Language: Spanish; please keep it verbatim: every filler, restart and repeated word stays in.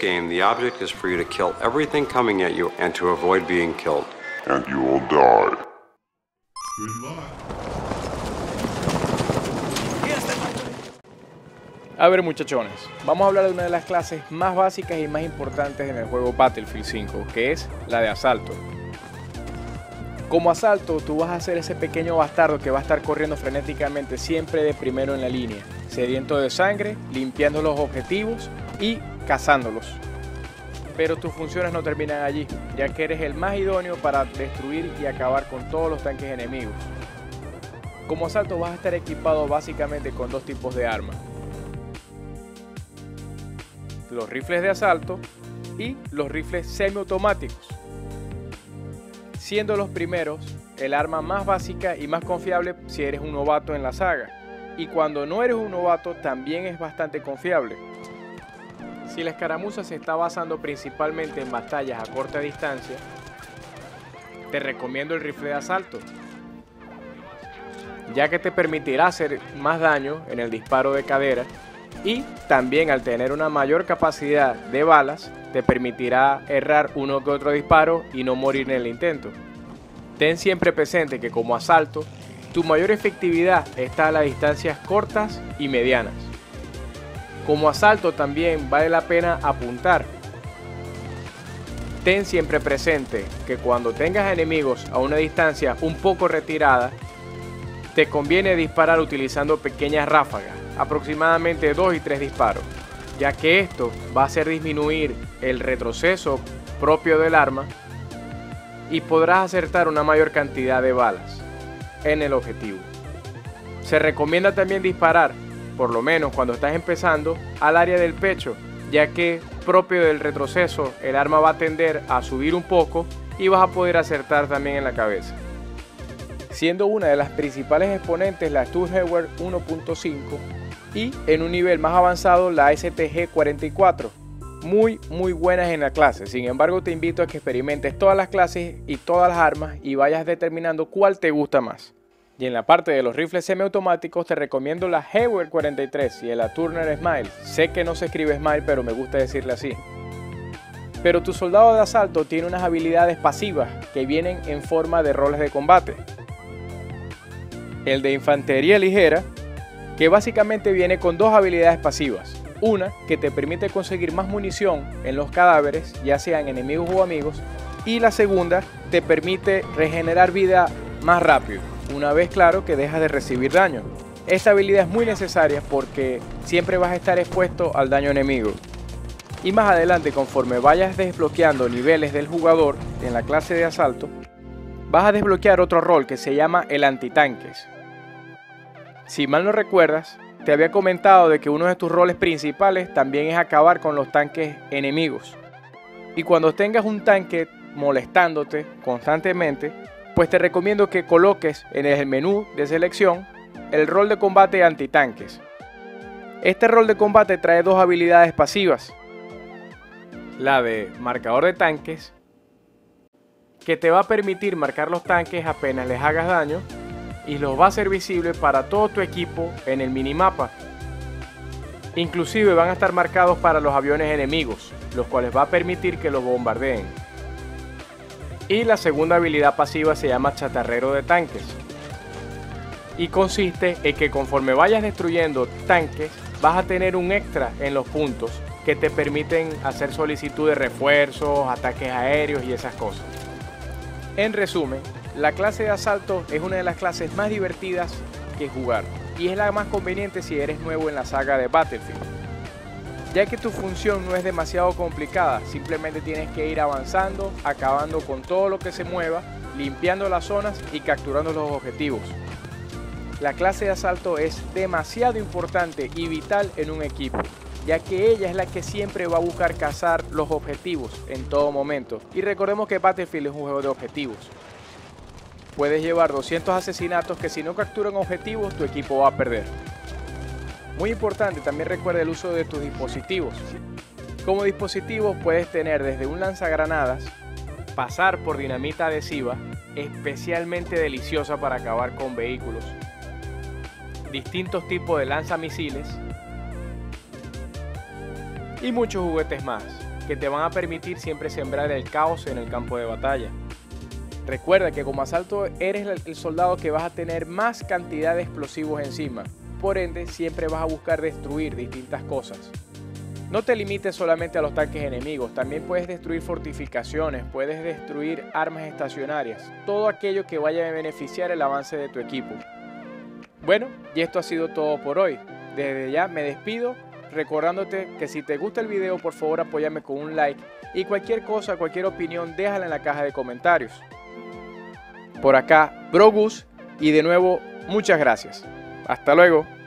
game, the object is for you to kill everything coming at you and to avoid being killed. And you will die. Good luck. A ver, muchachones, vamos a hablar de una de las clases más básicas y más importantes en el juego Battlefield cinco, que es la de asalto. Como asalto, tú vas a ser ese pequeño bastardo que va a estar corriendo frenéticamente siempre de primero en la línea, sediento de sangre, limpiando los objetivos y cazándolos. Pero tus funciones no terminan allí, ya que eres el más idóneo para destruir y acabar con todos los tanques enemigos. Como asalto vas a estar equipado básicamente con dos tipos de armas: los rifles de asalto y los rifles semiautomáticos, siendo los primeros el arma más básica y más confiable si eres un novato en la saga, y cuando no eres un novato también es bastante confiable. Si la escaramuza se está basando principalmente en batallas a corta distancia, te recomiendo el rifle de asalto, ya que te permitirá hacer más daño en el disparo de cadera y también, al tener una mayor capacidad de balas, te permitirá errar uno que otro disparo y no morir en el intento. Ten siempre presente que como asalto, tu mayor efectividad está a las distancias cortas y medianas. Como asalto también vale la pena apuntar. Ten siempre presente que cuando tengas enemigos a una distancia un poco retirada, te conviene disparar utilizando pequeñas ráfagas, aproximadamente dos y tres disparos, ya que esto va a hacer disminuir el retroceso propio del arma y podrás acertar una mayor cantidad de balas en el objetivo. Se recomienda también disparar, por lo menos cuando estás empezando, al área del pecho, ya que propio del retroceso el arma va a tender a subir un poco y vas a poder acertar también en la cabeza. Siendo una de las principales exponentes la Stuhlhauer uno punto cinco y en un nivel más avanzado la S T G cuarenta y cuatro, muy muy buenas en la clase. Sin embargo, te invito a que experimentes todas las clases y todas las armas y vayas determinando cuál te gusta más. Y en la parte de los rifles semiautomáticos te recomiendo la Hauer cuarenta y tres y la Turner Smile. Sé que no se escribe Smile, pero me gusta decirle así. Pero tu soldado de asalto tiene unas habilidades pasivas que vienen en forma de roles de combate. El de infantería ligera, que básicamente viene con dos habilidades pasivas. Una que te permite conseguir más munición en los cadáveres, ya sean enemigos o amigos, y la segunda te permite regenerar vida más rápido, una vez claro que dejas de recibir daño. Esta habilidad es muy necesaria porque siempre vas a estar expuesto al daño enemigo. Y más adelante, conforme vayas desbloqueando niveles del jugador en la clase de asalto, vas a desbloquear otro rol que se llama el antitanques. Si mal no recuerdas, te había comentado de que uno de tus roles principales también es acabar con los tanques enemigos. Y cuando tengas un tanque molestándote constantemente, pues te recomiendo que coloques en el menú de selección el rol de combate antitanques. Este rol de combate trae dos habilidades pasivas. La de marcador de tanques, que te va a permitir marcar los tanques apenas les hagas daño, y los va a hacer visible para todo tu equipo en el minimapa. Inclusive van a estar marcados para los aviones enemigos, los cuales va a permitir que los bombardeen. Y la segunda habilidad pasiva se llama chatarrero de tanques, y consiste en que conforme vayas destruyendo tanques, vas a tener un extra en los puntos que te permiten hacer solicitud de refuerzos, ataques aéreos y esas cosas. En resumen, la clase de asalto es una de las clases más divertidas que jugar y es la más conveniente si eres nuevo en la saga de Battlefield, ya que tu función no es demasiado complicada, simplemente tienes que ir avanzando, acabando con todo lo que se mueva, limpiando las zonas y capturando los objetivos. La clase de asalto es demasiado importante y vital en un equipo, ya que ella es la que siempre va a buscar cazar los objetivos en todo momento. Y recordemos que Battlefield es un juego de objetivos. Puedes llevar doscientos asesinatos que si no capturan objetivos, tu equipo va a perder. Muy importante, también recuerda el uso de tus dispositivos. Como dispositivos puedes tener desde un lanzagranadas, pasar por dinamita adhesiva, especialmente deliciosa para acabar con vehículos, distintos tipos de lanzamisiles y muchos juguetes más. que te van a permitir siempre sembrar el caos en el campo de batalla. Recuerda que como asalto eres el soldado que vas a tener más cantidad de explosivos encima, por ende siempre vas a buscar destruir distintas cosas. No te limites solamente a los tanques enemigos, también puedes destruir fortificaciones, puedes destruir armas estacionarias, todo aquello que vaya a beneficiar el avance de tu equipo. Bueno, y esto ha sido todo por hoy. Desde ya me despido, recordándote que si te gusta el video, por favor apóyame con un like y cualquier cosa, cualquier opinión, déjala en la caja de comentarios. Por acá, Bro Gus, y de nuevo, muchas gracias. Hasta luego.